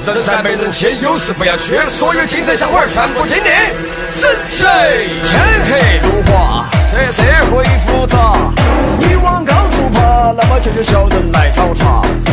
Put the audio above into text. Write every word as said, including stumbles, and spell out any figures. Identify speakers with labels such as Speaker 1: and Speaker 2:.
Speaker 1: 人善被人欺，有事不要虚，所有精神小伙儿全部听令。人谁？天黑路滑，这社会复杂，你往高处爬，那么就有小人来找茬。